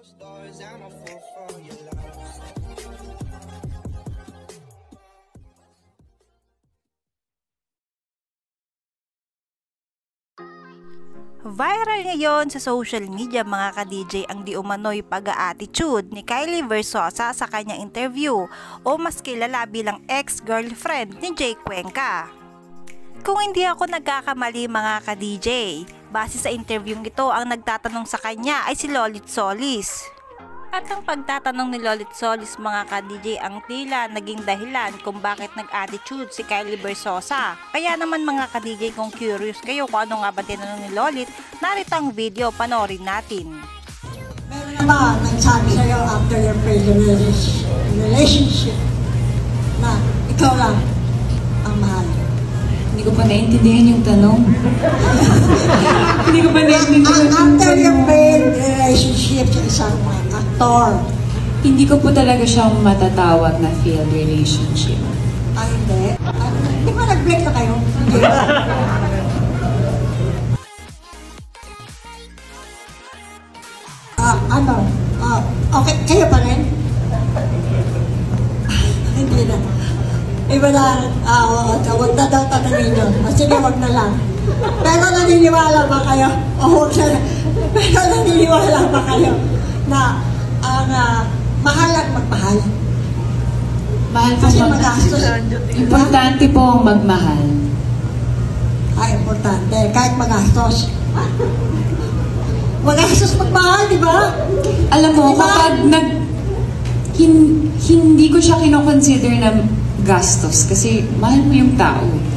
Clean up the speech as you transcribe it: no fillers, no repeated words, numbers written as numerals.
Viral ngayon sa social media mga ka-DJ ang di umano'y pag-a-attitude ni Kylie Versosa sa kanyang interview o mas kilala bilang ex-girlfriend ni Jay Cuenca. Kung hindi ako nagkakamali mga ka-DJ, base sa interviewing ito ang nagtatanong sa kanya ay si Lolit Solis. At ang pagtatanong ni Lolit Solis mga ka-DJ ang tila naging dahilan kung bakit nag-attitude si Kylie Versosa. Kaya naman mga ka-DJ kung curious kayo kung ano nga ba tinanong ni Lolit, narito ang video, panoorin natin. Meron na ba nagsabi sa'yo after your failed relationship na ikaw lang ang mahal? Hindi ko pa naintindihan yung tanong. Hindi ko pa naintindihan yung tanong. After your failed relationship sa isang actor. Hindi ko po talaga siyang matatawag na failed relationship. Ah, hindi? Di ba nag-break na kayo? Hindi. Okay, kayo pa rin? Hindi na. Iba na, huwag na daw tanongin yun. Sige, huwag na lang. Pero naniniwala ba kayo? O huwag na. Pero naniniwala ba kayo na ang mahal at magmahal? Mahal po magmahal. Importante po ang magmahal. Importante. Kahit magastos. Magastos magmahal, di ba? Alam mo, diba? Kapag hindi ko siya kinoconsider na gastos kasi mahal mo yung tao.